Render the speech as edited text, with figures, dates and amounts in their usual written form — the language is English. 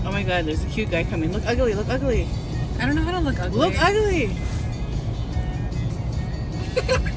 Oh my god, there's a cute guy coming. Look ugly, look ugly. I don't know how to look ugly. Look ugly.